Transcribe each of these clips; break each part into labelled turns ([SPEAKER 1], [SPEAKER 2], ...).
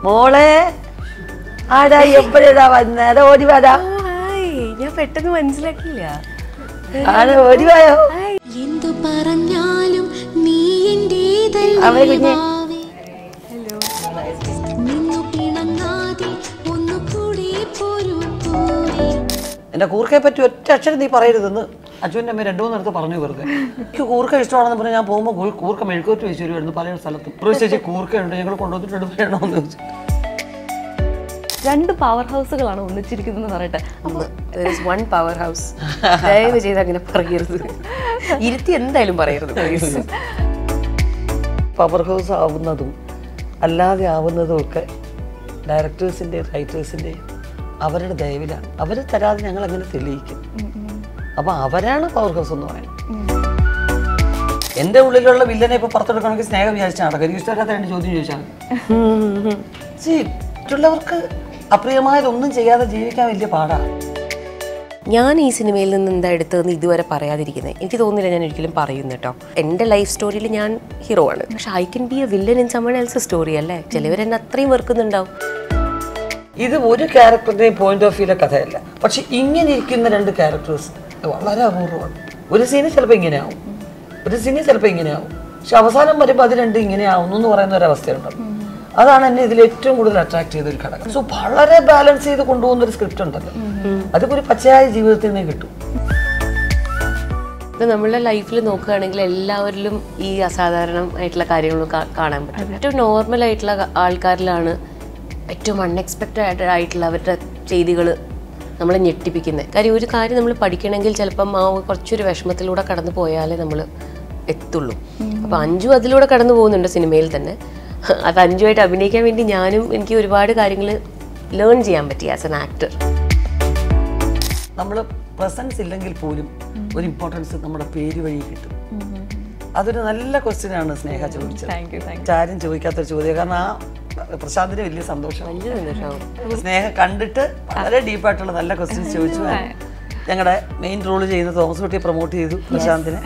[SPEAKER 1] മോളെ ആടാ എപ്പോഴാ വന്നത്? ഓടി വാടാ.
[SPEAKER 2] ഞാൻ പെട്ടെന്ന് മനസ്സിലാക്കിയില്ല.
[SPEAKER 1] ഓടി വായോ.
[SPEAKER 3] എന്തു പറഞ്ഞാലും നീ
[SPEAKER 1] എന്റെ കൂർക്കയെ പറ്റി ഒറ്റ അക്ഷരം നീ പറയരുതെന്ന് അച്ഛൻ്റെ അമ്മ 2-3 പറഞ്ഞു. വെറുതെ എനിക്ക് കൂർക്ക ഇഷ്ടമാണെന്ന് പറഞ്ഞാൽ ഞാൻ പോകുമ്പോൾ കൂർക്ക മെഴുക്കോറ്റ് വെച്ച് വരുമായിരുന്നു പല സ്ഥലത്തും. ചേച്ചി കൂർക്കയുണ്ട്, ഞങ്ങൾ കൊണ്ടുവന്നിട്ടുണ്ട്, വേണമെന്ന് ചോദിച്ചു.
[SPEAKER 4] 2 പവർ ഹൗസുകളാണ് ഒന്നിച്ചിരിക്കുന്നത് പറയട്ടെ.
[SPEAKER 2] One power house. ദയവ് ചെയ്ത് അങ്ങനെ പറയരുത്, ഇരുത്തി എന്തായാലും പറയരുത്.
[SPEAKER 1] പവർ ഹൗസ് ആവുന്നതും അല്ലാതെ ആവുന്നതും ഒക്കെ ഡയറക്ടേഴ്സിൻ്റെയും റൈറ്റേഴ്സിൻ്റെയും അവരുടെ ദയവിലാണ്. അവർ തരാതെ ഞങ്ങൾ അങ്ങനെ തെളിയിക്കും. അപ്പം അവരാണ് പവർ ഹൗസ് എന്ന് പറയുന്നത്. എൻ്റെ ഉള്ളിലുള്ള വില്ലനെ ഇപ്പോൾ പുറത്തെടുക്കണമെങ്കിൽ സ്നേഹം വിചാരിച്ചാൽ നടക്കും. എനിക്ക് ഇഷ്ടമല്ലാത്ത 2 ചോദ്യം ചോദിച്ചാൽ മറ്റുള്ളവർക്ക് അപ്രിയമായതൊന്നും ചെയ്യാതെ ജീവിക്കാൻ വലിയ പാടാണ്.
[SPEAKER 2] ഞാൻ ഈ സിനിമയിൽ നിന്ന് എന്താ എടുത്തതെന്ന് ഇതുവരെ പറയാതിരിക്കുന്നത് എനിക്ക് തോന്നുന്നില്ല. ഞാൻ ഒരിക്കലും പറയുന്നു കേട്ടോ. എൻ്റെ ലൈഫ് സ്റ്റോറിയിൽ ഞാൻ ഹീറോ ആണ്. പക്ഷെ I can be a villain in someone else's story അല്ലേ. ചിലവരെന്നെ അത്രയും വെറുക്കുന്നുണ്ടാവും.
[SPEAKER 1] ഇത് ഒരു ക്യാരക്ടറിൻ്റെയും പോയിന്റ് ഓഫ് വ്യൂലെ കഥയല്ല. പക്ഷെ ഇങ്ങനെ ഇരിക്കുന്ന 2 ക്യാരക്ടേഴ്സ് വളരെ അപൂർവമാണ്. ഒരു സീന് ചിലപ്പോൾ ഇങ്ങനെയാവും, ഒരു സീന് ചിലപ്പോൾ ഇങ്ങനെയാവും. പക്ഷെ അവസാനം വരുമ്പോൾ അത് 2 ഇങ്ങനെ ആവുന്നു എന്ന് പറയുന്ന ഒരവസ്ഥയുണ്ടാവും. അതാണ് എന്നെ ഇതിൽ ഏറ്റവും കൂടുതൽ അട്രാക്ട് ചെയ്ത ഒരു ഘടകം. സോ വളരെ ബാലൻസ് ചെയ്ത് കൊണ്ടുപോകുന്ന ഒരു സ്ക്രിപ്റ്റ് ഉണ്ടല്ലോ, അതൊക്കെ ഒരു പച്ചയായ ജീവിതത്തിൽ നിന്ന് കിട്ടും.
[SPEAKER 2] ഇപ്പം നമ്മളുടെ ലൈഫിൽ നോക്കുകയാണെങ്കിൽ എല്ലാവരിലും ഈ അസാധാരണമായിട്ടുള്ള കാര്യങ്ങളും കാണാൻ പറ്റും. ഏറ്റവും നോർമൽ ആയിട്ടുള്ള ആൾക്കാരിലാണ് ഏറ്റവും അൺഎക്സ്പെക്റ്റഡ് ആയിട്ടുള്ള അവരുടെ ചെയ്തികൾ നമ്മളെ ഞെട്ടിപ്പിക്കുന്നത്. കാര്യം ഒരു കാര്യം നമ്മൾ പഠിക്കണമെങ്കിൽ ചിലപ്പം കുറച്ചൊരു വിഷമത്തിലൂടെ കടന്നു പോയാലേ നമ്മൾ എത്തുള്ളൂ. അപ്പോൾ അഞ്ജു അതിലൂടെ കടന്നു പോകുന്നുണ്ട് സിനിമയിൽ തന്നെ. അത് അഞ്ജുവായിട്ട് അഭിനയിക്കാൻ വേണ്ടി എനിക്ക് ഒരുപാട് കാര്യങ്ങൾ ലേൺ ചെയ്യാൻ പറ്റി ആസ് എൻ ആക്ടർ.
[SPEAKER 1] നമ്മൾ പ്രസൻസ് ഇല്ലെങ്കിൽ പോലും ഒരു ഇമ്പോർട്ടൻസ് നമ്മുടെ പേര് വഴി കിട്ടും. അതൊരു നല്ല ക്വസ്റ്റ്യനാണ് സ്നേഹ ചോദിച്ചത്. ആരും ചോദിക്കാത്തൊരു ചോദ്യം. കാരണം ആ പ്രശാന്തിന് വലിയ സന്തോഷം. സ്നേഹ കണ്ടിട്ട് വളരെ ഡീപ്പായിട്ടുള്ള നല്ല ക്വസ്റ്റ്യൻസ് ചോദിച്ചു. ഞങ്ങളുടെ മെയിൻ റോള് ചെയ്യുന്ന തോമസ് കുട്ടിയെ പ്രൊമോട്ട് ചെയ്തു പ്രശാന്തിനെ.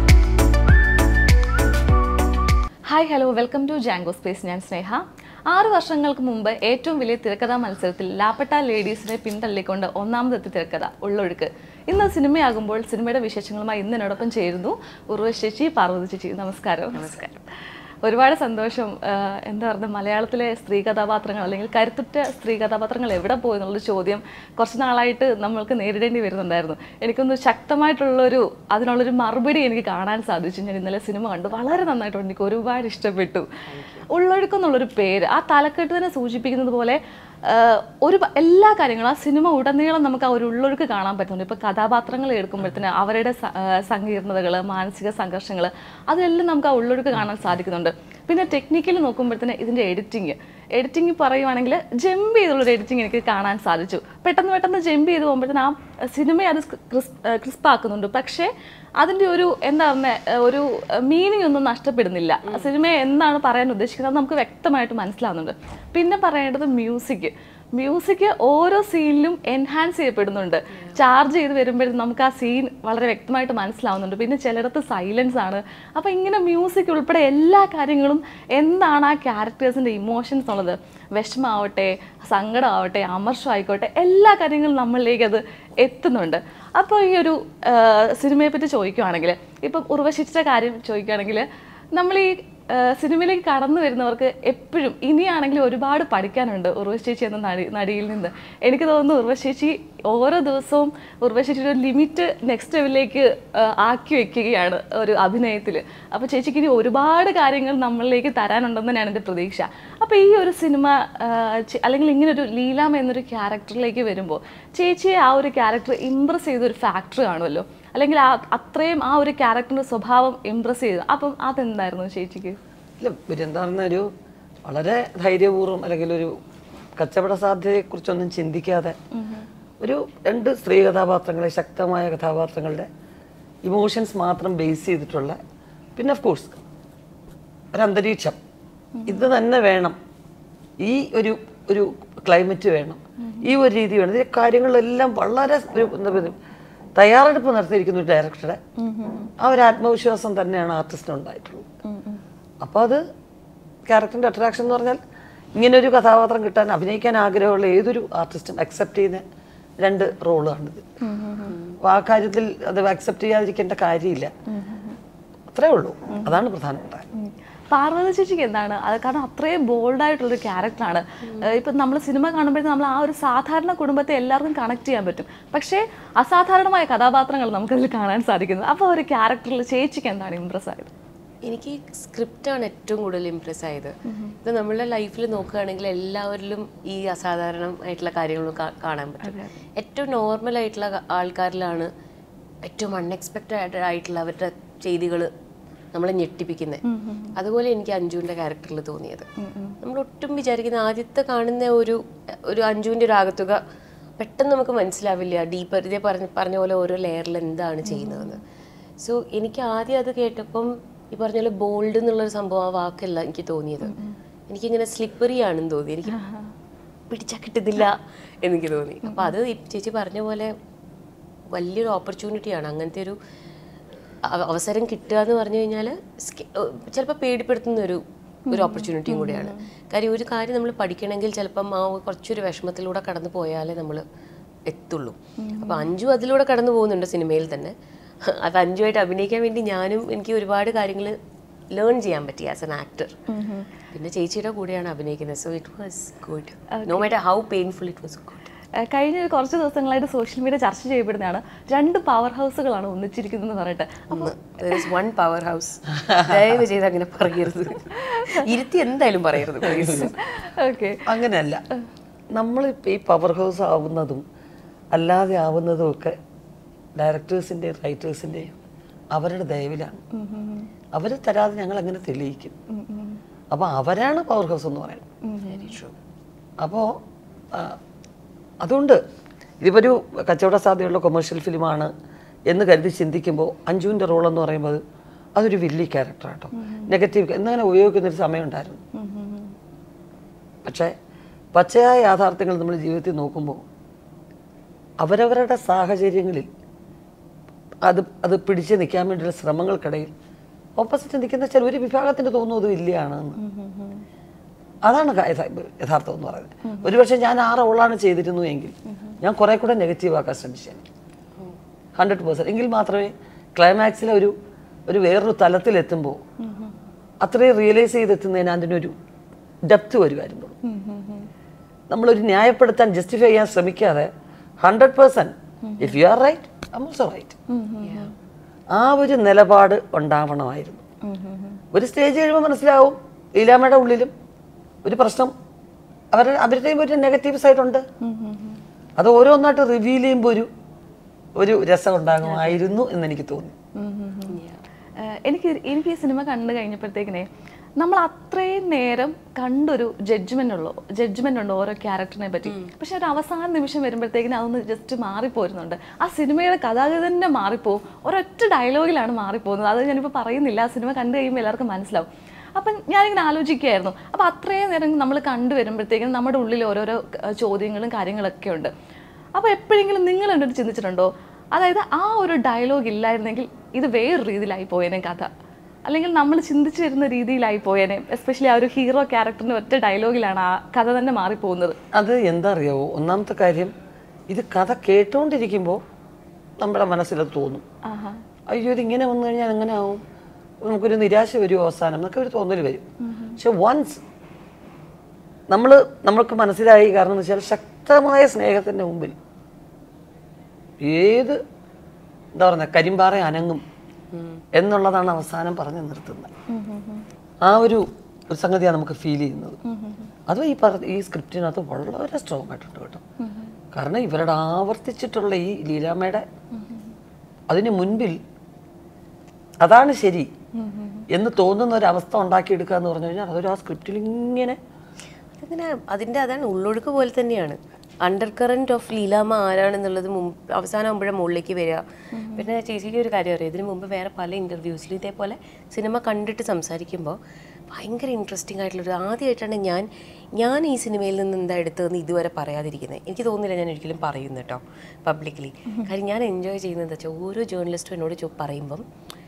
[SPEAKER 4] Hi hello, welcome to Django Space. ഞാൻ സ്നേഹ. 6 വർഷങ്ങൾക്ക് മുമ്പ് ഏറ്റവും വലിയ തിരക്കഥാ മത്സരത്തിൽ ലാപ്പട്ട ലേഡീസിനെ പിന്തള്ളിക്കൊണ്ട് 1ാമതെത്തി തിരക്കഥ ഉള്ളൊഴുക്ക്. ഇന്ന് സിനിമയാകുമ്പോൾ സിനിമയുടെ വിശേഷങ്ങളുമായി ഇന്ന് എന്നോടൊപ്പം ചേരുന്നു ഉർവശി ചേച്ചി, പാർവതി ചേച്ചി. നമസ്കാരം. നമസ്കാരം. ഒരുപാട് സന്തോഷം. എന്താ പറയുക, മലയാളത്തിലെ സ്ത്രീ കഥാപാത്രങ്ങൾ അല്ലെങ്കിൽ കരുത്തുറ്റ സ്ത്രീ കഥാപാത്രങ്ങൾ എവിടെ പോയി എന്നുള്ളൊരു ചോദ്യം കുറച്ച് നാളായിട്ട് നമ്മൾക്ക് നേരിടേണ്ടി വരുന്നുണ്ടായിരുന്നു. എനിക്കൊന്ന് അതിനുള്ളൊരു മറുപടി എനിക്ക് കാണാൻ സാധിച്ചു. ഞാൻ ഇന്നലെ സിനിമ കണ്ടു, വളരെ നന്നായിട്ടുണ്ട്, എനിക്ക് ഒരുപാട് ഇഷ്ടപ്പെട്ടു. ഉള്ളൊഴുക്കെന്നുള്ളൊരു പേര് ആ തലക്കെട്ട് തന്നെ സൂചിപ്പിക്കുന്നത് പോലെ എല്ലാ കാര്യങ്ങളും ആ സിനിമ ഉടനീളം നമുക്ക് ആ ഒരു ഉള്ളൊഴുക്ക് കാണാൻ പറ്റുന്നുണ്ട്. ഇപ്പോൾ കഥാപാത്രങ്ങൾ എടുക്കുമ്പോഴത്തേന് അവരുടെ സങ്കീർണതകൾ, മാനസിക സംഘർഷങ്ങൾ, അതിലെല്ലാം നമുക്ക് ആ ഉള്ളൊഴുക്ക് കാണാൻ സാധിക്കുന്നുണ്ട്. പിന്നെ ടെക്നിക്കലി നോക്കുമ്പോഴത്തേന് ഇതിൻ്റെ എഡിറ്റിംഗ് പറയുവാണെങ്കിൽ ജമ്പ് ചെയ്തുള്ളൊരു എഡിറ്റിംഗ് എനിക്ക് കാണാൻ സാധിച്ചു. പെട്ടെന്ന് ജമ്പ് ചെയ്ത് പോകുമ്പോഴത്തേന് ആ സിനിമയെ അത് ക്രിസ്പാക്കുന്നുണ്ട്. പക്ഷേ അതിൻ്റെ ഒരു മീനിങ് ഒന്നും നഷ്ടപ്പെടുന്നില്ല. സിനിമയെ എന്താണ് പറയാൻ ഉദ്ദേശിക്കുന്നത് നമുക്ക് വ്യക്തമായിട്ട് മനസ്സിലാവുന്നുണ്ട്. പിന്നെ പറയേണ്ടത് മ്യൂസിക് ഓരോ സീനിലും എൻഹാൻസ് ചെയ്യപ്പെടുന്നുണ്ട്. ചാർജ് ചെയ്ത് വരുമ്പോഴും നമുക്ക് ആ സീൻ വളരെ വ്യക്തമായിട്ട് മനസ്സിലാവുന്നുണ്ട്. പിന്നെ ചിലയിടത്ത് സൈലൻസ് ആണ്. അപ്പോൾ ഇങ്ങനെ മ്യൂസിക് ഉൾപ്പെടെ എല്ലാ കാര്യങ്ങളും എന്താണ് ആ ക്യാരക്ടേഴ്സിൻ്റെ ഇമോഷൻസ് ഉള്ളത്, വിഷമമാവട്ടെ, സങ്കടമാവട്ടെ, അമർഷം ആയിക്കോട്ടെ, എല്ലാ കാര്യങ്ങളും നമ്മളിലേക്ക് അത് എത്തുന്നുണ്ട്. അപ്പോൾ ഈ ഒരു സിനിമയെ പറ്റി ചോദിക്കുകയാണെങ്കിൽ, ഇപ്പം ഉർവശിയുടെ കാര്യം ചോദിക്കുകയാണെങ്കിൽ, നമ്മൾ ഈ സിനിമയിലേക്ക് കടന്നു വരുന്നവർക്ക് എപ്പോഴും ഇനിയാണെങ്കിലും ഒരുപാട് പഠിക്കാനുണ്ട് ഉർവശി ചേച്ചി എന്ന നടിയിൽ നിന്ന്. എനിക്ക് തോന്നുന്നു ഉർവശി ചേച്ചി ഓരോ ദിവസവും ഉർവശിയുടെ ഒരു ലിമിറ്റ് നെക്സ്റ്റ് ലെവലിലേക്ക് ആക്കി വെക്കുകയാണ് ഒരു അഭിനയത്തിൽ. അപ്പോൾ ചേച്ചിക്ക് ഇനി ഒരുപാട് കാര്യങ്ങൾ നമ്മളിലേക്ക് തരാനുണ്ടെന്ന് തന്നെയാണ് എൻ്റെ പ്രതീക്ഷ. അപ്പോൾ ഈ ഒരു സിനിമ അല്ലെങ്കിൽ ഇങ്ങനൊരു ലീലാമ്മ എന്നൊരു ക്യാരക്ടറിലേക്ക് വരുമ്പോൾ ചേച്ചിയെ ആ ഒരു ക്യാരക്ടർ ഇംപ്രസ് ചെയ്തൊരു ഫാക്ടർ കാണുമല്ലോ, അല്ലെങ്കിൽ അത്രയും ആ ഒരു ക്യാരക്ടറിൻ്റെ സ്വഭാവം ഇംപ്രസ് ചെയ്തു. അപ്പം അതെന്തായിരുന്നു ചേച്ചിക്ക്?
[SPEAKER 1] ഇല്ല, എന്താണെന്ന ഒരു വളരെ ധൈര്യപൂർവ്വം അല്ലെങ്കിൽ ഒരു കച്ചവട സാധ്യതയെക്കുറിച്ചൊന്നും ചിന്തിക്കാതെ ഒരു 2 സ്ത്രീ കഥാപാത്രങ്ങളെ, ശക്തമായ കഥാപാത്രങ്ങളുടെ ഇമോഷൻസ് മാത്രം ബേസ് ചെയ്തിട്ടുള്ള, പിന്നെ ഓഫ് കോഴ്സ് ഒരു അന്തരീക്ഷം ഇത് തന്നെ വേണം, ഈ ഒരു ക്ലൈമറ്റ് വേണം, ഈ ഒരു രീതി വേണം. ഈ കാര്യങ്ങളെല്ലാം വളരെ തയ്യാറെടുപ്പ് നടത്തിയിരിക്കുന്ന ഒരു ഡയറക്ടറുടെ ആ ഒരു ആത്മവിശ്വാസം തന്നെയാണ് ആർട്ടിസ്റ്റിന് ഉണ്ടായിട്ടുള്ളത്. അപ്പോൾ അത് ക്യാരക്ടറിൻ്റെ അട്രാക്ഷൻ എന്ന് പറഞ്ഞാൽ ഇങ്ങനൊരു കഥാപാത്രം കിട്ടാൻ അഭിനയിക്കാൻ ആഗ്രഹമുള്ള ഏതൊരു ആർട്ടിസ്റ്റും അക്സെപ്റ്റ് ചെയ്യുന്ന 2 റോളാണിത്. അപ്പോൾ ആ കാര്യത്തിൽ അത് അക്സെപ്റ്റ് ചെയ്യാതിരിക്കേണ്ട കാര്യമില്ല. അത്രേ ഉള്ളൂ. അതാണ് പ്രധാനപ്പെട്ട.
[SPEAKER 4] പാർവതി ചേച്ചിക്ക് എന്താണ് അത്? കാരണം അത്രയും ബോൾഡായിട്ടുള്ളൊരു ക്യാരക്ടറാണ്. ഇപ്പം നമ്മൾ സിനിമ കാണുമ്പോഴത്തേക്കും നമ്മൾ ആ ഒരു സാധാരണ കുടുംബത്തെ എല്ലാവർക്കും കണക്ട് ചെയ്യാൻ പറ്റും. പക്ഷേ അസാധാരണമായ കഥാപാത്രങ്ങൾ നമുക്കതിൽ കാണാൻ സാധിക്കുന്നത്. അപ്പോൾ ഒരു ക്യാരക്ടറിൽ ചേച്ചിക്ക് എന്താണ് ഇമ്പ്രസ് ആയത്?
[SPEAKER 2] എനിക്ക് സ്ക്രിപ്റ്റാണ് ഏറ്റവും കൂടുതൽ ഇമ്പ്രസ് ആയത്. ഇത് നമ്മളുടെ ലൈഫിൽ നോക്കുകയാണെങ്കിൽ എല്ലാവരിലും ഈ അസാധാരണമായിട്ടുള്ള കാര്യങ്ങൾ കാണാൻ പറ്റും. ഏറ്റവും നോർമൽ ആയിട്ടുള്ള ആൾക്കാരിലാണ് ഏറ്റവും അൺഎക്സ്പെക്റ്റഡ് ആയിട്ടുള്ള അവരുടെ ചെയ്തികൾ നമ്മളെ ഞെട്ടിപ്പിക്കുന്നത്. അതുപോലെ എനിക്ക് അഞ്ജുവിൻ്റെ ക്യാരക്ടറിൽ തോന്നിയത്. നമ്മൾ ഒട്ടും വിചാരിക്കുന്ന ആദ്യത്തെ കാണുന്ന ഒരു അഞ്ജുവിൻ്റെ ഒരു ആകത്തുക പെട്ടെന്ന് നമുക്ക് മനസ്സിലാവില്ല. ഡീപ്പർ ഇതേ പറഞ്ഞ പോലെ ഓരോ ലെയറിൽ എന്താണ് ചെയ്യുന്നതെന്ന്. സോ എനിക്ക് ആദ്യം അത് കേട്ടപ്പം ഈ പറഞ്ഞ പോലെ ബോൾഡ് എന്നുള്ളൊരു സംഭവം, ആ വാക്കല്ല എനിക്ക് തോന്നിയത്. എനിക്കിങ്ങനെ സ്ലിപ്പറി ആണെന്ന് തോന്നി. എനിക്ക് പിടിച്ചാൽ കിട്ടുന്നില്ല എനിക്ക് തോന്നി. അപ്പോൾ അത് ചേച്ചി പറഞ്ഞ പോലെ വലിയൊരു ഓപ്പർച്യൂണിറ്റിയാണ്. അങ്ങനത്തെ ഒരു അവസരം കിട്ടുക എന്ന് പറഞ്ഞു കഴിഞ്ഞാൽ ചിലപ്പോൾ പേടിപ്പെടുത്തുന്ന ഒരു ഓപ്പർച്യൂണിറ്റിയും കൂടിയാണ്. കാര്യം ഒരു കാര്യം നമ്മൾ പഠിക്കണമെങ്കിൽ ചിലപ്പം ആ കുറച്ചൊരു വിഷമത്തിലൂടെ കടന്നു പോയാലേ നമ്മൾ എത്തുള്ളൂ. അപ്പോൾ അഞ്ജു അതിലൂടെ കടന്നു പോകുന്നുണ്ട് സിനിമയിൽ തന്നെ. അത് അഞ്ജുവായിട്ട് അഭിനയിക്കാൻ വേണ്ടി എനിക്ക് ഒരുപാട് കാര്യങ്ങൾ ലേൺ ചെയ്യാൻ പറ്റി ആസ് എൻ ആക്ടർ. പിന്നെ ചേച്ചിയുടെ കൂടെയാണ് അഭിനയിക്കുന്നത്. So it was good, no matter how painful it was good.
[SPEAKER 4] കഴിഞ്ഞ കുറച്ച് ദിവസങ്ങളായിട്ട് സോഷ്യൽ മീഡിയ ചർച്ച ചെയ്യപ്പെടുന്നതാണ് 2 പവർ ഹൗസുകളാണ് ഒന്നിച്ചിരിക്കുന്നത് പറഞ്ഞിട്ട്.
[SPEAKER 2] വൺ പവർ ഹൗസ്, ദയവ് ചെയ്ത് അങ്ങനെ പറയരുത്. ഇരുത്തി എന്തായാലും പറയരുത്.
[SPEAKER 4] ഓക്കെ,
[SPEAKER 1] അങ്ങനെയല്ല. നമ്മളിപ്പോൾ ഈ പവർ ഹൗസ് ആവുന്നതും അല്ലാതെ ആവുന്നതും ഒക്കെ ഡയറക്ടേഴ്സിൻ്റെയും റൈറ്റേഴ്സിൻ്റെയും അവരുടെ ദയവിലാണ്. അവർ തരാതെ ഞങ്ങൾ എങ്ങനെ തെളിയിക്കും? അപ്പോൾ അവരാണ് പവർ ഹൗസ് എന്ന് പറയുന്നത്. അപ്പോൾ അതുകൊണ്ട് ഇതിപ്പോൾ ഒരു കച്ചവട സാധ്യതയുള്ള കൊമേഴ്ഷ്യൽ ഫിലിമാണ് എന്ന് കരുതി ചിന്തിക്കുമ്പോൾ അഞ്ജുവിൻ്റെ റോൾ എന്ന് പറയുമ്പോൾ അതൊരു വില്ലി ക്യാരക്ടറാട്ടോ, നെഗറ്റീവ് എന്നങ്ങനെ ഉപയോഗിക്കുന്നൊരു സമയമുണ്ടായിരുന്നു. പക്ഷേ പച്ചയായ യാഥാർത്ഥ്യങ്ങൾ നമ്മൾ ജീവിതത്തിൽ നോക്കുമ്പോൾ അവരവരുടെ സാഹചര്യങ്ങളിൽ അത് പിടിച്ച് നിൽക്കാൻ വേണ്ടിയുള്ള ശ്രമങ്ങൾക്കിടയിൽ ഓപ്പോസിറ്റ് നിൽക്കുന്ന ചില ഒരു വിഭാഗത്തിന് തോന്നുന്നത് വില്ലിയാണെന്ന്. അതാണ് യഥാർത്ഥം എന്ന് പറയുന്നത്. ഒരുപക്ഷെ ഞാൻ ആ റോളാണ് ചെയ്തിരുന്നു എങ്കിൽ ഞാൻ കുറെ കൂടെ നെഗറ്റീവ് ആക്കാൻ ശ്രമിച്ചേനെ 100%. എങ്കിൽ മാത്രമേ ക്ലൈമാക്സിലെ ഒരു വേറൊരു തലത്തിലെത്തുമ്പോൾ അത്രയും റിയലൈസ് ചെയ്തെത്തുന്നതിന് അതിൻ്റെ ഒരു ഡെപ്ത് വരുമായിരുന്നു. നമ്മളൊരു ന്യായപ്പെടുത്താൻ ജസ്റ്റിഫൈ ചെയ്യാൻ ശ്രമിക്കാതെ 100% if you are right I am also right, ആ ഒരു നിലപാട് ഉണ്ടാവണമായിരുന്നു. ഒരു സ്റ്റേജ് കഴിയുമ്പോൾ മനസ്സിലാവും ലീലാമ്മയുടെ ഉള്ളിലും ഒരു പ്രശ്നം, അവരുടെയും ഒരു നെഗറ്റീവ് സൈഡ് ഉണ്ട്. അത് ഓരോന്നായിട്ട് റിവീൽ ചെയ്യുമ്പോൾ ഒരു രസം ഉണ്ടാകുമായിരുന്നു എന്നെനിക്ക് തോന്നി.
[SPEAKER 4] എനിക്ക് ഈ സിനിമ കണ്ടു കഴിഞ്ഞപ്പോഴത്തേക്കിനെ നമ്മൾ അത്രയും നേരം കണ്ടൊരു ജഡ്ജ്മെന്റ് ഉണ്ട് ഓരോ ക്യാരക്ടറിനെ പറ്റി. പക്ഷെ ഒരു അവസാന നിമിഷം വരുമ്പോഴത്തേക്കിനും അതൊന്ന് ജസ്റ്റ് മാറിപ്പോരുന്നുണ്ട്. ആ സിനിമയുടെ കഥാഗതി തന്നെ മാറിപ്പോവും. ഒരൊറ്റ ഡയലോഗിലാണ് മാറിപ്പോകുന്നത്. അത് ഞാനിപ്പോൾ പറയുന്നില്ല, ആ സിനിമ കണ്ടു കഴിയുമ്പോൾ എല്ലാവർക്കും മനസ്സിലാവും. അപ്പം ഞാനിങ്ങനെ ആലോചിക്കുകയായിരുന്നു, അപ്പോൾ അത്രയും നേരം നമ്മൾ കണ്ടുവരുമ്പോഴത്തേക്കും നമ്മുടെ ഉള്ളിൽ ഓരോരോ ചോദ്യങ്ങളും കാര്യങ്ങളൊക്കെ ഉണ്ട്. അപ്പോൾ എപ്പോഴെങ്കിലും നിങ്ങൾ എന്നോട് ചിന്തിച്ചിട്ടുണ്ടോ, അതായത് ആ ഒരു ഡയലോഗ് ഇല്ലായിരുന്നെങ്കിൽ ഇത് വേറൊരു രീതിയിലായി പോയേനെ കഥ, അല്ലെങ്കിൽ നമ്മൾ ചിന്തിച്ചു വരുന്ന രീതിയിലായി പോയേനെ? എസ്പെഷ്യലി ആ ഒരു ഹീറോ ക്യാരക്ടറിന് ഒറ്റ ഡയലോഗിലാണ് ആ കഥ തന്നെ മാറിപ്പോകുന്നത്.
[SPEAKER 1] അത് എന്താ അറിയാവോ, ഒന്നാമത്തെ കാര്യം ഇത് കഥ കേട്ടുകൊണ്ടിരിക്കുമ്പോൾ നമ്മുടെ മനസ്സിലത് തോന്നും, അയ്യോ ഇതിങ്ങനെ വന്നു കഴിഞ്ഞാൽ എങ്ങനെ ആവും, നമുക്കൊരു നിരാശ വരും അവസാനം എന്നൊക്കെ ഒരു തോന്നൽ വരും. പക്ഷെ വൺസ് നമ്മൾക്ക് മനസ്സിലായി, കാരണം എന്ന് വെച്ചാൽ ശക്തമായ സ്നേഹത്തിൻ്റെ മുമ്പിൽ ഏത് എന്താ പറയുക കരിമ്പാറ അനങ്ങും എന്നുള്ളതാണ് അവസാനം പറഞ്ഞു നിർത്തുന്നത്. ആ ഒരു സംഗതിയാണ് നമുക്ക് ഫീൽ ചെയ്യുന്നത്. അത് ഈ സ്ക്രിപ്റ്റിനകത്ത് വളരെ സ്ട്രോങ് ആയിട്ടുണ്ട് കേട്ടോ. കാരണം ഇവരുടെ ആവർത്തിച്ചിട്ടുള്ള ഈ ലീലാമ്മയുടെ അതിന് മുൻപിൽ അതാണ് ശരി എന്ന് തോന്നുന്ന ഒരവസ്ഥ ഉണ്ടാക്കിയെടുക്കുക എന്ന് പറഞ്ഞു കഴിഞ്ഞാൽ അതൊരു ആ സ്ക്രിപ്റ്റിൽ ഇങ്ങനെ
[SPEAKER 2] അതാണ് ഉള്ളൊഴുക്ക് പോലെ തന്നെയാണ്. അണ്ടർ കറന്റ് ഓഫ് ലീലാമ്മ ആരാണെന്നുള്ളത് അവസാനം ആകുമ്പോഴേ മുകളിലേക്ക് വരിക. പിന്നെ ചേച്ചിക്ക് ഒരു കാര്യം അറിയാം, ഇതിനു മുമ്പ് വേറെ പല ഇൻ്റർവ്യൂസിലും ഇതേപോലെ സിനിമ കണ്ടിട്ട് സംസാരിക്കുമ്പോൾ ഭയങ്കര ഇൻട്രസ്റ്റിംഗ് ആയിട്ടുള്ളൊരു ആദ്യമായിട്ടാണ് ഞാൻ ഈ സിനിമയിൽ നിന്ന് എന്താ എടുത്തതെന്ന് ഇതുവരെ പറയാതിരിക്കുന്നത്. എനിക്ക് തോന്നുന്നില്ല ഞാൻ ഒരിക്കലും പറയുന്നു കേട്ടോ പബ്ലിക്കലി. കാര്യം ഞാൻ എൻജോയ് ചെയ്യുന്നത് വെച്ചാൽ ഓരോ ജേർണലിസ്റ്റും എന്നോട് പറയുമ്പം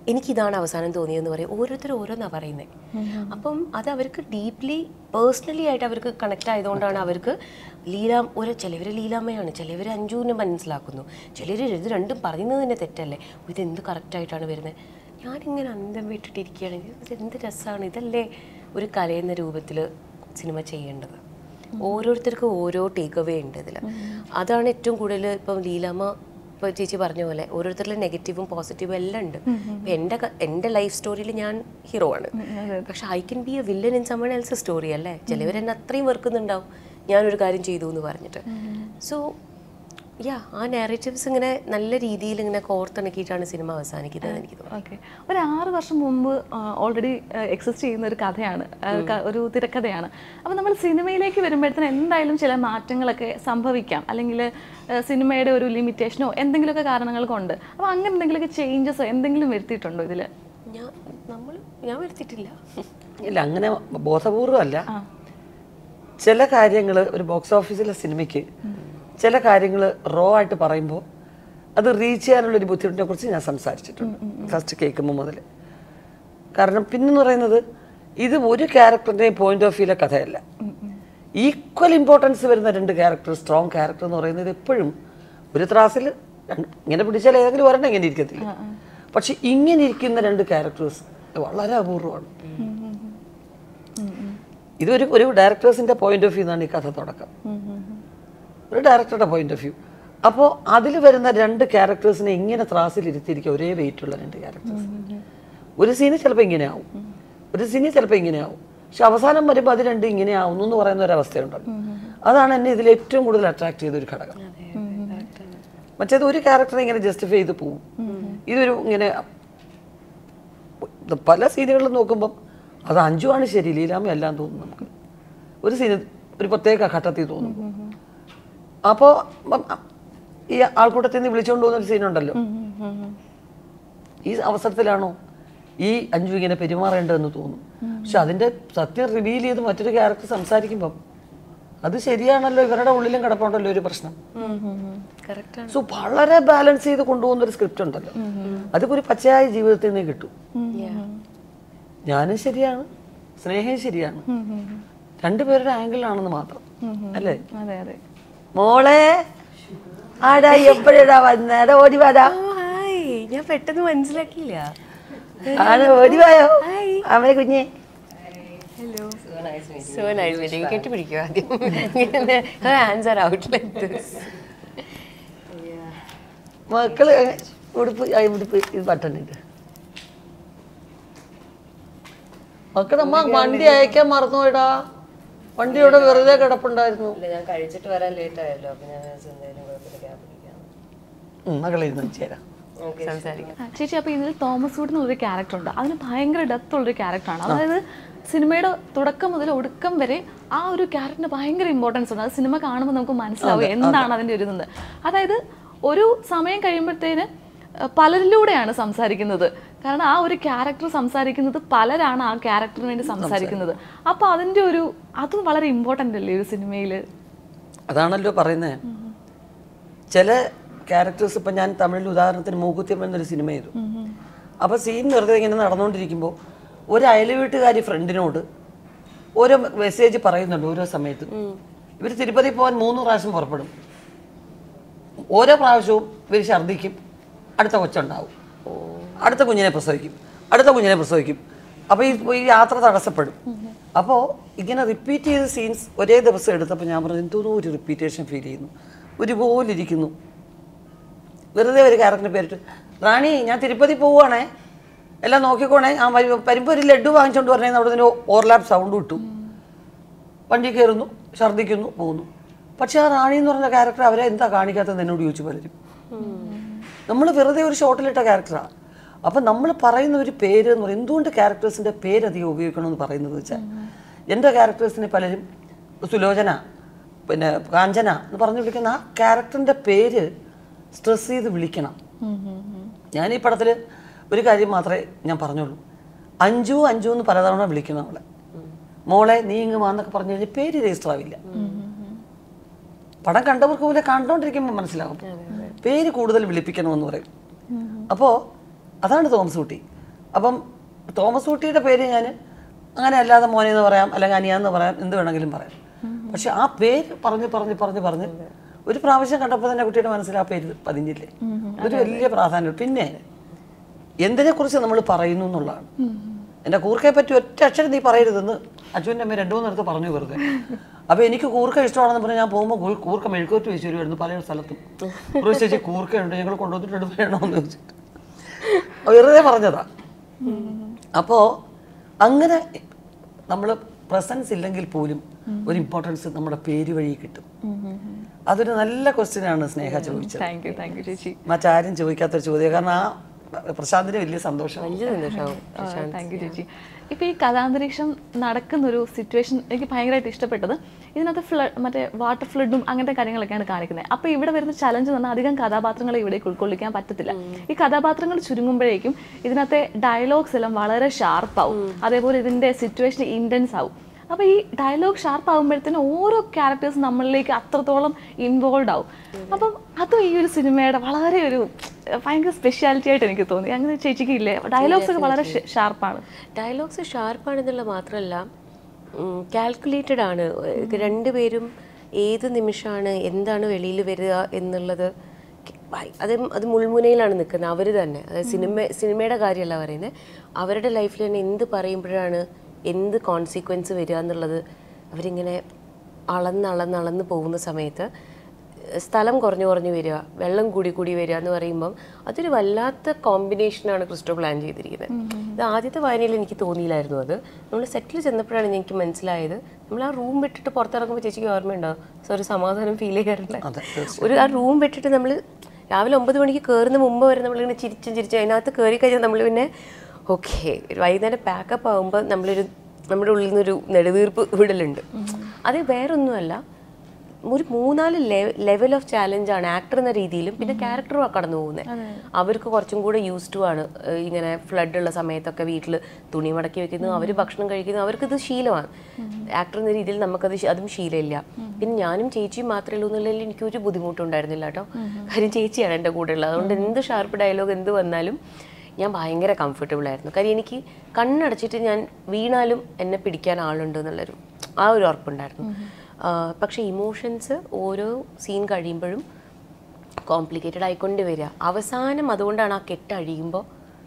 [SPEAKER 2] എനിക്കിതാണ് അവസാനം തോന്നിയതെന്ന് പറയും. ഓരോരുത്തരും ഓരോന്നാണ് പറയുന്നത്. അപ്പം അത് അവർക്ക് ഡീപ്ലി പേഴ്സണലി ആയിട്ട് അവർക്ക് കണക്ട് ആയതുകൊണ്ടാണ് അവർക്ക് ചിലവർ ലീലാമ്മയാണ്, ചിലവർ അഞ്ജുവിനെ മനസ്സിലാക്കുന്നു, ചിലർ ഇത് രണ്ടും പറയുന്നത് തന്നെ തെറ്റല്ലേ, ഇതെന്ത് കറക്റ്റായിട്ടാണ് വരുന്നത്. ഞാനിങ്ങനെ അന്തം വിട്ടിട്ടിരിക്കുകയാണ്, ഇതെന്ത് രസമാണ്, ഇതല്ലേ ഒരു കലയെന്ന രൂപത്തിൽ സിനിമ ചെയ്യേണ്ടത്. ഓരോരുത്തർക്കും ഓരോ ടേക്ക് അവേ ഉണ്ട് ഇതിൽ. അതാണ് ഏറ്റവും കൂടുതൽ. ഇപ്പം ലീലാമ്മ ഇപ്പോൾ ചേച്ചി പറഞ്ഞ പോലെ ഓരോരുത്തരിലും നെഗറ്റീവും പോസിറ്റീവും എല്ലാം ഉണ്ട്. എൻ്റെ ലൈഫ് സ്റ്റോറിയിൽ ഞാൻ ഹീറോ ആണ്, പക്ഷെ I can be a villain in someone else's story അല്ലേ. ചിലവർ എന്നെ അത്രയും വെറുക്കുന്നുണ്ടാവും ഞാനൊരു കാര്യം ചെയ്തു എന്ന് പറഞ്ഞിട്ട്. സോ ആ നാരേറ്റീവ്സ് ഇങ്ങനെ നല്ല രീതിയിൽ ഇങ്ങനെ കോർത്തിണക്കിയിട്ടാണ് സിനിമ അവസാനിക്കുന്നത് എനിക്ക് തോന്നുന്നു.
[SPEAKER 4] ഓക്കെ, ഒരു 6 വർഷം മുമ്പ് ഓൾറെഡി എക്സിസ്റ്റ് ചെയ്യുന്ന ഒരു കഥയാണ്, ഒരു തിരക്കഥയാണ്. അപ്പോൾ നമ്മൾ സിനിമയിലേക്ക് വരുമ്പോഴത്തേന് എന്തായാലും ചില മാറ്റങ്ങളൊക്കെ സംഭവിക്കാം, അല്ലെങ്കിൽ സിനിമയുടെ ഒരു ലിമിറ്റേഷനോ എന്തെങ്കിലുമൊക്കെ കാരണങ്ങൾ കൊണ്ട്. അപ്പോൾ അങ്ങനെ എന്തെങ്കിലുമൊക്കെ ചേഞ്ചസോ എന്തെങ്കിലും വരുത്തിയിട്ടുണ്ടോ ഇതിൽ?
[SPEAKER 2] ഞാൻ വരുത്തിയിട്ടില്ല.
[SPEAKER 1] ഇല്ല, അങ്ങനെ ബോധപൂർവം അല്ല. ചില കാര്യങ്ങൾ ഒരു ബോക്സ് ഓഫീസിലെ സിനിമയ്ക്ക് ചില കാര്യങ്ങൾ റോ ആയിട്ട് പറയുമ്പോൾ അത് റീച്ച് ചെയ്യാനുള്ളൊരു ബുദ്ധിമുട്ടിനെ കുറിച്ച് ഞാൻ സംസാരിച്ചിട്ടുണ്ട് ഫസ്റ്റ് കേൾക്കുമ്പോൾ മുതൽ. കാരണം പിന്നെന്ന് പറയുന്നത് ഇത് ഒരു ക്യാരക്ടറിൻ്റെയും പോയിന്റ് ഓഫ് വ്യൂയിലെ കഥയല്ല. ഈക്വൽ ഇമ്പോർട്ടൻസ് വരുന്ന 2 ക്യാരക്ടർ, സ്ട്രോങ് ക്യാരക്ടർ എന്ന് പറയുന്നത് എപ്പോഴും ഒരു ത്രാസിൽ ഇങ്ങനെ പിടിച്ചാൽ ഏതെങ്കിലും ഒരെണ്ണം ഇങ്ങനെ ഇരിക്കത്തില്ല. പക്ഷെ ഇങ്ങനെ ഇരിക്കുന്ന 2 ക്യാരക്ടേഴ്സ് വളരെ അപൂർവമാണ്. ഇതൊരു ഒരു ഡയറക്ടേഴ്സിൻ്റെ പോയിന്റ് ഓഫ് വ്യൂ എന്നാണ് ഈ കഥ തുടക്കം, ഒരു ഡയറക്ടറുടെ പോയിന്റ് ഓഫ് വ്യൂ. അപ്പോൾ അതിൽ വരുന്ന 2 ക്യാരക്ടേഴ്സിനെ ഇങ്ങനെ ത്രാസിലിരുത്തിയിരിക്കുക, ഒരേ വെയിറ്റുള്ള 2 ക്യാരക്ടേഴ്സ്. ഒരു സീന് ചിലപ്പോൾ ഇങ്ങനെയാവും, ഒരു സീന് ചിലപ്പോൾ ഇങ്ങനെയാവും, പക്ഷെ അവസാനം വരുമ്പോൾ അത് 2 ഇങ്ങനെ ആവുന്നു എന്ന് പറയുന്ന ഒരവസ്ഥയുണ്ടല്ലോ. അതാണ് എന്നെ ഇതിൽ ഏറ്റവും കൂടുതൽ അട്രാക്ട് ചെയ്ത ഒരു ഘടകം. മറ്റേത് ഒരു ക്യാരക്ടറെ ഇങ്ങനെ ജസ്റ്റിഫൈ ചെയ്ത് പോവും. ഇതൊരു ഇങ്ങനെ പല സീനുകളിലും നോക്കുമ്പം അത് അഞ്ജു ആണ് ശരി, ലീലാമ്മ എല്ലാം തോന്നും നമുക്ക്. ഒരു സീന് ഒരു പ്രത്യേക ഘട്ടത്തിൽ തോന്നും. അപ്പോൾ ഈ ആൾക്കൂട്ടത്തിൽ നിന്ന് വിളിച്ചുകൊണ്ട് പോകുന്നൊരു സീനുണ്ടല്ലോ, ഈ അവസരത്തിലാണോ ഈ അഞ്ജു ഇങ്ങനെ പെരുമാറേണ്ടതെന്ന് തോന്നും. പക്ഷെ അതിൻ്റെ സത്യം റിവീൽ ചെയ്ത് മറ്റൊരു ക്യാരക്ടർ സംസാരിക്കുമ്പം അത് ശരിയാണല്ലോ, ഇവരുടെ ഉള്ളിലും കിടപ്പുണ്ടല്ലോ ഒരു പ്രശ്നം. സോ വളരെ ബാലൻസ് ചെയ്ത് കൊണ്ടുപോകുന്ന ഒരു സ്ക്രിപ്റ്റ് ഉണ്ടല്ലോ, അതിപ്പോൾ ഒരു പച്ചയായ ജീവിതത്തിൽ നിന്ന് കിട്ടും. ഞാനും ശരിയാണ്, സ്നേഹയും ശരിയാണ്, 2 പേരുടെ ആംഗിളാണെന്ന് മാത്രം അല്ലേ. മോളെ ആടാ എപ്പോഴാ വന്നേടാ, ഓടി വാടാ.
[SPEAKER 2] ഞാൻ പെട്ടെന്ന് മനസ്സിലാക്കിയില്ല.
[SPEAKER 1] ഓടി വായോ അവനെ കുഞ്ഞെ.
[SPEAKER 2] So nice meeting you. കെട്ടിപ്പിടിക്കുക ആദ്യം. Her hands are out like this.
[SPEAKER 1] മക്കള് ഉടുപ്പ് ഇത് പട്ടണിട്ട് മക്കളമ്മ വണ്ടി അയക്കാൻ മറന്നുപോയിടാ. വണ്ടി ഇവിടെ വെറുതെ കിടപ്പുണ്ടായിരുന്നു.
[SPEAKER 2] ഞാൻ കഴിച്ചിട്ട് വരാൻ ലേറ്റ് ആയല്ലോ, അപ്പൊ ഞാൻ
[SPEAKER 1] മകളിരുന്ന് ചേരാം
[SPEAKER 2] സംസാരിക്കാം.
[SPEAKER 4] ചേച്ചി, അപ്പോൾ ഇതിൽ തോമസ് വുഡ് എന്നൊരു ക്യാരക്ടർ ഉണ്ട്, അതിന് ഭയങ്കര ഡെപ്ത് ഉള്ളൊരു ക്യാരക്ടറാണ്. അതായത് സിനിമയുടെ തുടക്കം മുതൽ ഒടുക്കം വരെ ആ ഒരു ക്യാരക്ടറിന് ഭയങ്കര ഇമ്പോർട്ടൻസ് ഉണ്ട്. അത് സിനിമ കാണുമ്പോൾ നമുക്ക് മനസ്സിലാവും എന്താണ് അതിൻ്റെ ഒരു ഇതെന്ന്. അതായത് ഒരു സമയം കഴിയുമ്പോഴത്തേന് പലരിലൂടെയാണ് സംസാരിക്കുന്നത്. കാരണം ആ ഒരു ക്യാരക്ടർ സംസാരിക്കുന്നത് പലരാണ് ആ ക്യാരക്ടറിന് വേണ്ടി സംസാരിക്കുന്നത്. അപ്പോൾ അതിൻ്റെ ഒരു അതും വളരെ ഇമ്പോർട്ടൻ്റ് അല്ലേ ഒരു സിനിമയിൽ?
[SPEAKER 1] അതാണല്ലോ പറയുന്നത്. ചില ക്യാരക്ടേഴ്സ് ഇപ്പം ഞാൻ തമിഴിൽ ഉദാഹരണത്തിന് മൂക്കുത്തിയമ്മ എന്നൊരു സിനിമ ചെയ്തു. അപ്പോൾ സീൻ വെറുതെ ഇങ്ങനെ നടന്നുകൊണ്ടിരിക്കുമ്പോൾ ഒരു അയൽ വീട്ടുകാരി ഫ്രണ്ടിനോട് ഓരോ മെസ്സേജ് പറയുന്നുണ്ട് ഓരോ സമയത്തും. ഇവർ തിരുപ്പതി പോകാൻ 3 പ്രാവശ്യം പുറപ്പെടും. ഓരോ പ്രാവശ്യവും ഇവർ ഛർദ്ദിക്കും, അടുത്ത കൊച്ചുണ്ടാവും, അടുത്ത കുഞ്ഞിനെ പ്രസവിക്കും, അടുത്ത കുഞ്ഞിനെ പ്രസവിക്കും. അപ്പോൾ ഈ യാത്ര തടസ്സപ്പെടും. അപ്പോൾ ഇങ്ങനെ റിപ്പീറ്റ് ചെയ്ത സീൻസ് ഒരേ ദിവസം എടുത്തപ്പോൾ ഞാൻ പറഞ്ഞു എന്തോന്നോ ഒരു റിപ്പീറ്റേഷൻ ഫീൽ ചെയ്യുന്നു, ഒരുപോലെ ഇരിക്കുന്നു. വെറുതെ ഒരു ക്യാരക്ടറിന് പേരിട്ട് റാണി ഞാൻ തിരുപ്പതി പോവുകയാണേ, എല്ലാം നോക്കിക്കോണേ, ആ വരുമ്പോൾ ഒരു ലഡ്ഡു വാങ്ങിച്ചുകൊണ്ട് പറഞ്ഞാൽ അവിടെ നിന്ന് ഓവർലാപ്പ് സൗണ്ട് കിട്ടും. വണ്ടി കയറുന്നു, ഛർദ്ദിക്കുന്നു, പോകുന്നു. പക്ഷെ ആ റാണി എന്ന് പറഞ്ഞ ക്യാരക്ടർ അവരെ എന്താ കാണിക്കാത്തതെന്ന് എന്നോട് ചോദിച്ചു പലരും. നമ്മൾ വെറുതെ ഒരു ഷോട്ടിലിട്ട ക്യാരക്ടറാണ്. അപ്പം നമ്മൾ പറയുന്ന ഒരു പേര് എന്ന് പറയുന്നത് എന്തുകൊണ്ട് ക്യാരക്ടേഴ്സിൻ്റെ പേരധികം ഉപയോഗിക്കണമെന്ന് പറയുന്നത് വെച്ചാൽ എൻ്റെ ക്യാരക്ടേഴ്സിനെ പലരും സുലോചന, പിന്നെ കാഞ്ചന എന്ന് പറഞ്ഞു വിളിക്കുന്ന ആ ക്യാരക്ടറിൻ്റെ പേര് സ്ട്രെസ് ചെയ്ത് വിളിക്കണം. ഞാൻ ഈ പടത്തിൽ ഒരു കാര്യം മാത്രമേ ഞാൻ പറഞ്ഞുള്ളൂ, അഞ്ജു അഞ്ജു എന്ന് പലതവണ വിളിക്കണം അവളെ. മോളെ നീ ഇങ്ങ് വാന്നൊക്കെ പറഞ്ഞു കഴിഞ്ഞാൽ പേര് രജിസ്റ്റർ ആവില്ല. പടം കണ്ടവർക്ക് പോലെ കണ്ടോണ്ടിരിക്കുമ്പോൾ മനസ്സിലാവും, പേര് കൂടുതൽ വിളിപ്പിക്കണമെന്ന് പറയും. അപ്പോൾ അതാണ് തോമസ് കുട്ടി. അപ്പം തോമസ് കുട്ടിയുടെ പേര് ഞാൻ അങ്ങനെ അല്ലാതെ മോനെ എന്ന് പറയാം, അല്ലെങ്കിൽ അനിയാന്ന് പറയാം, എന്ത് വേണമെങ്കിലും പറയാം. പക്ഷെ ആ പേര് പറഞ്ഞ് ഒരു പ്രാവശ്യം കണ്ടപ്പോൾ തന്നെ കുട്ടിയുടെ മനസ്സിൽ ആ പേര് പതിഞ്ഞില്ലേ, അതൊരു വലിയ പ്രാധാന്യം. പിന്നെ എന്തിനെക്കുറിച്ച് നമ്മൾ പറയുന്നു എന്നുള്ളതാണ്. എൻ്റെ കൂർക്കയെ പറ്റി ഒറ്റ അക്ഷരം നീ പറയരുതെന്ന് അച്ഛൻ്റെ അമ്മ 2-3 നേരത്ത് പറഞ്ഞു വെറുതെ. അപ്പോൾ എനിക്ക് കൂർക്ക ഇഷ്ടമാണെന്ന് പറഞ്ഞാൽ ഞാൻ പോകുമ്പോൾ കൂർക്ക മെഴുക്കോറ്റ് വെച്ച് വരുമായിരുന്നു പല സ്ഥലത്തും. ഒരു ചേച്ചി കൂർക്കയുണ്ട്, ഞങ്ങൾ കൊണ്ടുവന്നിട്ട് വേണമെന്ന് ചോദിച്ചിട്ട് വെറുതെ പറഞ്ഞതാ. അപ്പോൾ അങ്ങനെ നമ്മൾ പ്രസൻസ് ഇല്ലെങ്കിൽ പോലും ഒരു ഇമ്പോർട്ടൻസ് നമ്മുടെ പേര് വഴി കിട്ടും. അതൊരു നല്ല ക്വസ്റ്റ്യനാണ് സ്നേഹ ചോദിച്ചത്.
[SPEAKER 4] താങ്ക് യു ചേച്ചി.
[SPEAKER 1] മറ്റാരും ചോദിക്കാത്തൊരു ചോദ്യം. കാരണം ആ പ്രശാന്തിന് വലിയ സന്തോഷം.
[SPEAKER 4] താങ്ക് യു ചേച്ചി. ഇപ്പോൾ ഈ കഥാന്തരീക്ഷം നടക്കുന്നൊരു സിറ്റുവേഷൻ എനിക്ക് ഭയങ്കരമായിട്ട് ഇഷ്ടപ്പെട്ടത്. ഇതിനകത്ത് മറ്റേ വാട്ടർ ഫ്ലഡും അങ്ങനത്തെ കാര്യങ്ങളൊക്കെയാണ് കാണിക്കുന്നത്. അപ്പോൾ ഇവിടെ വരുന്ന ചലഞ്ച് എന്ന് പറഞ്ഞാൽ അധികം കഥാപാത്രങ്ങളെ ഇവിടേക്ക് ഉൾക്കൊള്ളിക്കാൻ പറ്റത്തില്ല. ഈ കഥാപാത്രങ്ങൾ ചുരുങ്ങുമ്പോഴേക്കും ഇതിനകത്തെ ഡയലോഗ്സ് എല്ലാം വളരെ ഷാർപ്പാവും, അതേപോലെ ഇതിൻ്റെ സിറ്റുവേഷൻ ഇൻറ്റൻസ് ആവും. അപ്പോൾ ഈ ഡയലോഗ് ഷാർപ്പ് ആകുമ്പോഴത്തേനും ഓരോ ക്യാരക്ടേഴ്സ് നമ്മളിലേക്ക് അത്രത്തോളം ഇൻവോൾവ് ആവും. അപ്പം അതും ഈ ഒരു സിനിമയുടെ വളരെ ഒരു ഭയങ്കര സ്പെഷ്യാലിറ്റി ആയിട്ട് എനിക്ക് തോന്നി. അങ്ങനെ ചേച്ചിക്ക് ഇല്ലേ? ഡയലോഗ്സ് ഒക്കെ വളരെ ഷാർപ്പാണ്.
[SPEAKER 2] ഡയലോഗ്സ് ഷാർപ്പാണെന്നുള്ള മാത്രമല്ല കാൽക്കുലേറ്റഡ് ആണ്. രണ്ടുപേരും ഏത് നിമിഷമാണ് എന്താണ് വെളിയിൽ വരിക എന്നുള്ളത് അത് മുൾമുനയിലാണ് നിൽക്കുന്നത് അവർ തന്നെ. അതായത് സിനിമയുടെ കാര്യമല്ല പറയുന്നത്, അവരുടെ ലൈഫിൽ തന്നെ എന്ത് പറയുമ്പോഴാണ് എന്ത് കോൺസിക്വൻസ് വരിക എന്നുള്ളത് അവരിങ്ങനെ അളന്ന് പോകുന്ന സമയത്ത് സ്ഥലം കുറഞ്ഞു വരിക, വെള്ളം കൂടി വരിക എന്ന് പറയുമ്പം അതൊരു വല്ലാത്ത കോമ്പിനേഷനാണ് ക്രിസ്റ്റോ പ്ലാൻ ചെയ്തിരിക്കുന്നത്. ഇത് ആദ്യത്തെ വായനയിൽ എനിക്ക് തോന്നിയില്ലായിരുന്നു. അത് നമ്മൾ സെറ്റിൽ ചെന്നപ്പോഴാണ് എനിക്ക് മനസ്സിലായത്. നമ്മൾ ആ റൂം വിട്ടിട്ട് പുറത്തിറങ്ങുമ്പോൾ ചേച്ചിക്ക് ഓർമ്മയുണ്ടാവും, സോ ഒരു സമാധാനം ഫീൽ ചെയ്യാറുണ്ട്. ആ റൂം വിട്ടിട്ട് നമ്മൾ രാവിലെ 9 മണിക്ക് കയറുന്ന മുമ്പ് വരെ നമ്മളിങ്ങനെ ചിരിച്ച് അതിനകത്ത് കയറി കഴിഞ്ഞാൽ നമ്മൾ പിന്നെ ഓക്കെ വൈകുന്നേരം പാക്കപ്പ് ആകുമ്പോൾ നമ്മുടെ ഉള്ളിൽ നിന്നൊരു നെടുവീർപ്പ് വിടലുണ്ട്. അത് വേറൊന്നുമല്ല, ഒരു 3-4 ലെവൽ ഓഫ് ചാലഞ്ചാണ് ആക്ടർ എന്ന രീതിയിലും പിന്നെ ക്യാരക്ടറും കടന്നു പോകുന്നത്. അവർക്ക് കുറച്ചും കൂടെ യൂസ് ടു ആണ്. ഇങ്ങനെ ഫ്ലഡ് ഉള്ള സമയത്തൊക്കെ വീട്ടിൽ തുണി മടക്കി വെക്കുന്നു, അവർ ഭക്ഷണം കഴിക്കുന്നു, അവർക്കിത് ശീലമാണ്. ആക്ടർ എന്ന രീതിയിൽ അതും ശീലമില്ല. പിന്നെ ഞാനും ചേച്ചിയും മാത്രമേ ഉള്ളൂ എന്നുള്ളതിൽ എനിക്കൊരു ബുദ്ധിമുട്ടുണ്ടായിരുന്നില്ല കേട്ടോ. കാര്യം ചേച്ചിയാണ് എൻ്റെ കൂടെ ഉള്ളത്. അതുകൊണ്ട് എന്ത് ഷാർപ്പ് ഡയലോഗ് എന്ത് വന്നാലും ഞാൻ ഭയങ്കര കംഫർട്ടബിൾ ആയിരുന്നു. കാര്യം എനിക്ക് കണ്ണടച്ചിട്ട് ഞാൻ വീണാലും എന്നെ പിടിക്കാൻ ആളുണ്ട് എന്നുള്ളൊരു ഒരു ഉറപ്പുണ്ടായിരുന്നു. പക്ഷേ ഇമോഷൻസ് ഓരോ സീൻ കഴിയുമ്പോഴും കോംപ്ലിക്കേറ്റഡ് ആയിക്കൊണ്ട് വരിക. അവസാനം അതുകൊണ്ടാണ് ആ കെട്ട് അഴിയുമ്പോൾ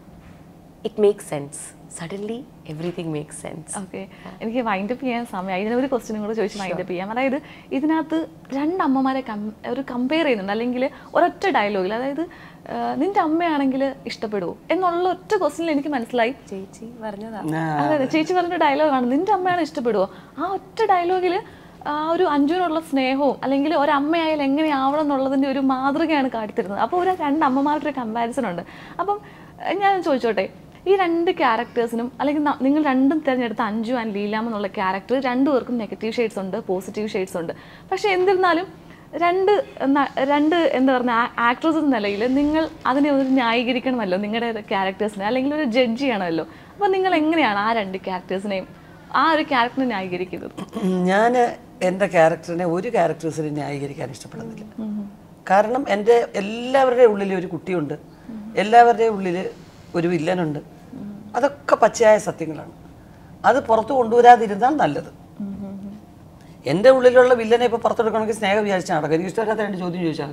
[SPEAKER 2] it makes sense. Suddenly everything makes sense.
[SPEAKER 4] Okay, എനിക്ക് വൈൻഡപ്പ് ചെയ്യാൻ സമയമായി. ഇതിനൊരു ക്വസ്റ്റ്യനും കൂടെ ചോദിച്ച് വൈൻഡപ്പ് ചെയ്യാം. അതായത് ഇതിനകത്ത് 2 അമ്മമാരെ കമ്പയർ ചെയ്യുന്നുണ്ട്, അല്ലെങ്കിൽ ഒരൊറ്റ ഡയലോഗിൽ. അതായത് നിന്റെ അമ്മയാണെങ്കിൽ ഇഷ്ടപ്പെടുവോ എന്നുള്ള ഒറ്റ ക്വസ്റ്റ്യനിൽ എനിക്ക് മനസ്സിലായി
[SPEAKER 2] ചേച്ചി പറഞ്ഞതാ.
[SPEAKER 4] അതെ, ചേച്ചി പറഞ്ഞ ഡയലോഗാണ് നിന്റെ അമ്മയാണ് ഇഷ്ടപ്പെടുവോ. ആ ഒറ്റ ഡയലോഗിൽ ആ ഒരു അഞ്ജുവിനുള്ള സ്നേഹവും അല്ലെങ്കിൽ ഒരമ്മയായാലും എങ്ങനെയാവണം എന്നുള്ളതിൻ്റെ ഒരു മാതൃകയാണ് കാട്ടിത്തരുന്നത്. അപ്പോൾ ഒരു 2 അമ്മമാരുടെ ഒരു കമ്പാരിസൺ ഉണ്ട്. അപ്പം ഞാൻ ചോദിച്ചോട്ടെ, ഈ 2 ക്യാരക്ടേഴ്സിനും അല്ലെങ്കിൽ നിങ്ങൾ രണ്ടും തിരഞ്ഞെടുത്ത അഞ്ജു ആൻഡ് ലീലാമ്മ എന്നുള്ള ക്യാരക്ടർ 2 പേർക്കും നെഗറ്റീവ് ഷെയ്ഡ്സ് ഉണ്ട്, പോസിറ്റീവ് ഷെയ്ഡ്സ് ഉണ്ട്. പക്ഷേ എന്നിരുന്നാലും രണ്ട് എന്താ പറയുക ആക്ട്രസ് എന്ന നിലയിൽ നിങ്ങൾ അതിനെ ഒരു ന്യായീകരിക്കണമല്ലോ, നിങ്ങളുടെ ക്യാരക്ടേഴ്സിനെ, അല്ലെങ്കിൽ ഒരു ജഡ്ജ് ചെയ്യണമല്ലോ. അപ്പോൾ നിങ്ങൾ എങ്ങനെയാണ് ആ 2 ക്യാരക്ടേഴ്സിനെയും ആ ഒരു ക്യാരക്ടറിനെ ന്യായീകരിക്കുന്നത്?
[SPEAKER 1] ഞാൻ എൻ്റെ ക്യാരക്ടറിനെ ഒരു ക്യാരക്ടേഴ്സിനെ ന്യായീകരിക്കാൻ ഇഷ്ടപ്പെടുന്നില്ല. കാരണം എൻ്റെ എല്ലാവരുടെയും ഉള്ളിൽ ഒരു കുട്ടിയുണ്ട്, എല്ലാവരുടെയും ഉള്ളിൽ ഒരു വില്ലനുണ്ട്. അതൊക്കെ പച്ചയായ സത്യങ്ങളാണ്. അത് പുറത്തു കൊണ്ടുവരാതിരുന്നാൽ നല്ലത്. എൻ്റെ ഉള്ളിലുള്ള വില്ലനെ ഇപ്പോൾ പുറത്തെടുക്കണമെങ്കിൽ സ്നേഹം വിചാരിച്ചാൽ നടക്കും. എനിക്ക് ഇഷ്ടമില്ലാത്ത 2 ചോദ്യം ചോദിച്ചാൽ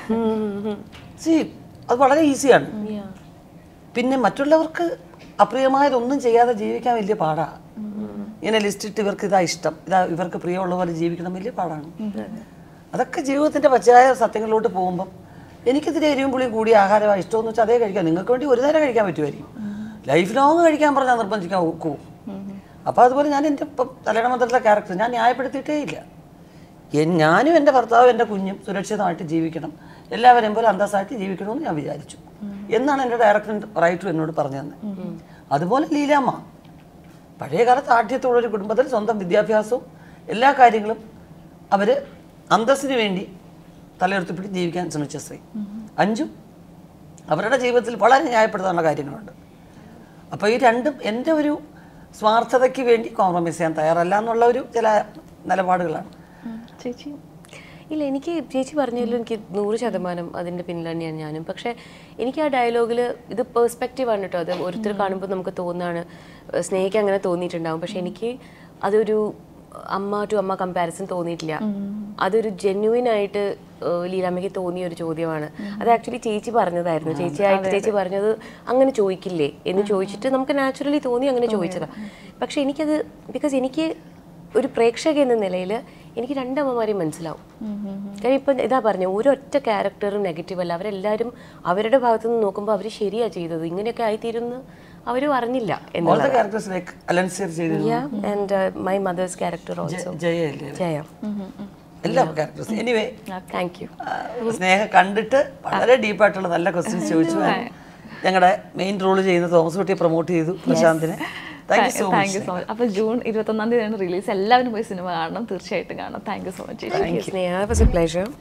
[SPEAKER 1] മതി. അത് വളരെ ഈസിയാണ്. പിന്നെ മറ്റുള്ളവർക്ക് അപ്രിയമായതൊന്നും ചെയ്യാതെ ജീവിക്കാൻ വലിയ പാടാണ്. ഇങ്ങനെ ലിസ്റ്റിട്ട് ഇവർക്ക് ഇതാ ഇഷ്ടം, ഇവർക്ക് പ്രിയമുള്ള പോലെ ജീവിക്കണം, വലിയ പാടാണ്. അതൊക്കെ ജീവിതത്തിൻ്റെ പച്ചയായ സത്യങ്ങളിലോട്ട് പോകുമ്പം എനിക്കിതിരെ എരിവും പുളിയും കൂടിയ ആഹാരമാണ് ഇഷ്ടമെന്ന് വെച്ചാൽ അതേ കഴിക്കാം. നിങ്ങൾക്ക് വേണ്ടി ഒരു നേരം കഴിക്കാൻ പറ്റുമായിരിക്കും, ലൈഫ് ലോങ് കഴിക്കാൻ പറഞ്ഞാൽ നിർബന്ധിക്കാൻ ഒക്കുമോ? അപ്പോൾ അതുപോലെ ഞാൻ എൻ്റെ ഇപ്പം തലയുടെ മന്ത്രത്തിലെ ക്യാരക്ടർ ഞാൻ ന്യായപ്പെടുത്തിയിട്ടേ ഇല്ല. ഞാനും എൻ്റെ ഭർത്താവും എൻ്റെ കുഞ്ഞും സുരക്ഷിതമായിട്ട് ജീവിക്കണം, എല്ലാവരെയും പോലെ അന്തസ്സായിട്ട് ജീവിക്കണമെന്ന് ഞാൻ വിചാരിച്ചു എന്നാണ് എൻ്റെ റൈറ്റർ എന്നോട് പറഞ്ഞു തന്നെ. അതുപോലെ ലീലാമ്മ പഴയ കാലത്ത് ആഢ്യത്തോടൊരു കുടുംബത്തിൽ സ്വന്തം വിദ്യാഭ്യാസവും എല്ലാ കാര്യങ്ങളും അവർ അന്തസ്സിന് വേണ്ടി തലയുയർത്തിപ്പിടിച്ച് ജീവിക്കാൻ ശ്രമിച്ച സ്ത്രീ. അഞ്ജു അവരുടെ ജീവിതത്തിൽ വളരെ ന്യായപ്പെടുത്താനുള്ള കാര്യങ്ങളുണ്ട്. അപ്പോൾ ഈ 2ഉം എൻ്റെ ഒരു സ്വാർത്ഥതയ്ക്ക് വേണ്ടി കോംപ്രമൈസ് ചെയ്യാൻ തയ്യാറല്ല എന്നുള്ള ഒരു ചില നിലപാടുകളാണ്.
[SPEAKER 4] ചേച്ചി
[SPEAKER 2] ഇല്ല, എനിക്ക് ചേച്ചി പറഞ്ഞതിലും എനിക്ക് 100% അതിൻ്റെ പിന്നിൽ തന്നെയാണ് ഞാനും. പക്ഷേ എനിക്ക് ആ ഡയലോഗിൽ ഇത് പേഴ്സ്പെക്റ്റീവാണ് കേട്ടോ. അത് ഓരോരുത്തർ കാണുമ്പോൾ നമുക്ക് തോന്നുകയാണ്, സ്നേഹിക്ക് അങ്ങനെ തോന്നിയിട്ടുണ്ടാവും. പക്ഷെ എനിക്ക് അതൊരു അമ്മ ടു അമ്മ കമ്പാരിസൺ തോന്നിയിട്ടില്ല. അതൊരു ജെന്യുവിൻ ആയിട്ട് ലീലാമ്മയ്ക്ക് തോന്നിയ ഒരു ചോദ്യമാണ്. അത് ആക്ച്വലി ചേച്ചി പറഞ്ഞതായിരുന്നു. ചേച്ചി പറഞ്ഞത് അങ്ങനെ ചോദിക്കില്ലേ എന്ന് ചോദിച്ചിട്ട് നമുക്ക് നാച്ചുറലി തോന്നി അങ്ങനെ ചോദിച്ചതാണ്. പക്ഷെ എനിക്കത് ബിക്കോസ് എനിക്ക് ഒരു പ്രേക്ഷക എന്ന നിലയിൽ എനിക്ക് രണ്ടമ്മമാരെയും മനസ്സിലാവും. കാര്യം ഇപ്പം ഇതാ പറഞ്ഞു, ഒരൊറ്റ ക്യാരക്ടറും നെഗറ്റീവ് അല്ല. അവരെല്ലാവരും അവരുടെ ഭാഗത്തു നിന്ന് നോക്കുമ്പോൾ അവർ ശരിയാ ചെയ്തത്, ഇങ്ങനെയൊക്കെ ആയിത്തീരുന്നു അവരും അറിഞ്ഞില്ല എന്നുള്ളത്. And my mother's character also Jaya.
[SPEAKER 1] എല്ലാ ക്യാരക്ടേഴ്സും. Anyway,
[SPEAKER 2] thank you.
[SPEAKER 1] സ്നേഹ കണ്ടിട്ട് വളരെ ഡീപ്പായിട്ടുള്ള നല്ല ക്വസ്റ്റ്യൻസ് ചോദിച്ചു. ഞങ്ങളുടെ മെയിൻ റോള് ചെയ്യുന്ന തോമസ് കുട്ടിയെ പ്രൊമോട്ട് ചെയ്തു, പ്രശാന്തിനെ. Thank you so much.
[SPEAKER 4] അപ്പോൾ ജൂൺ 21 റിലീസ്. എല്ലാവരും പോയി സിനിമ കാണണം, തീർച്ചയായിട്ടും കാണണം. Thank you so much.
[SPEAKER 2] Thank you, Sneha. It was a pleasure.